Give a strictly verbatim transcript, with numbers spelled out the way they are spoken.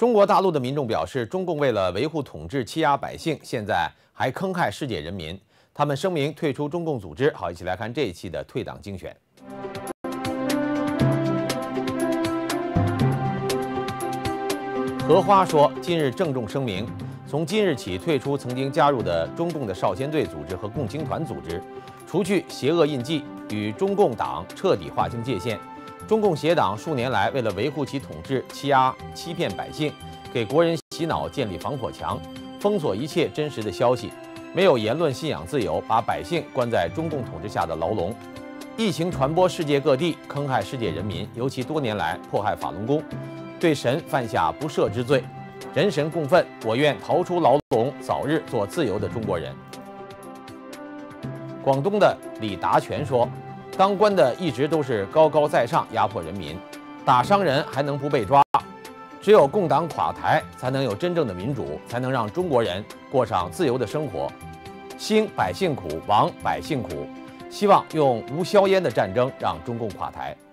中国大陆的民众表示，中共为了维护统治、欺压百姓，现在还坑害世界人民。他们声明退出中共组织。好，一起来看这一期的退党精选。荷花说，近日郑重声明，从今日起退出曾经加入的中共的少先队组织和共青团组织，除去邪恶印记，与中共党彻底划清界限。 中共邪党数年来为了维护其统治，欺压、欺骗百姓，给国人洗脑，建立防火墙，封锁一切真实的消息，没有言论信仰自由，把百姓关在中共统治下的牢笼。疫情传播世界各地，坑害世界人民，尤其多年来迫害法轮功，对神犯下不赦之罪。人神共愤，我愿逃出牢笼，早日做自由的中国人。广东的李达全说。 当官的一直都是高高在上，压迫人民，打伤人还能不被抓？只有共党垮台，才能有真正的民主，才能让中国人过上自由的生活。兴百姓苦，亡百姓苦。希望用无硝烟的战争让中共垮台。